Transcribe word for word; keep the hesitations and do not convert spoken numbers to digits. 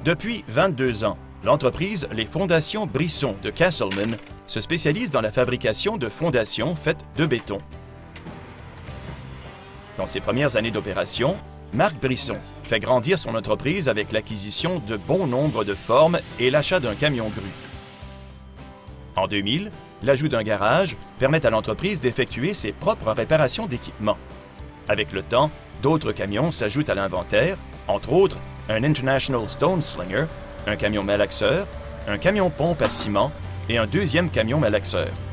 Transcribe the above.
Depuis vingt-deux ans, l'entreprise Les Fondations Brisson de Castleman se spécialise dans la fabrication de fondations faites de béton. Dans ses premières années d'opération, Marc Brisson fait grandir son entreprise avec l'acquisition de bon nombre de formes et l'achat d'un camion grue. En deux mille, l'ajout d'un garage permet à l'entreprise d'effectuer ses propres réparations d'équipements. Avec le temps, d'autres camions s'ajoutent à l'inventaire, entre autres un International Stone Slinger, un camion malaxeur, un camion pompe à ciment et un deuxième camion malaxeur.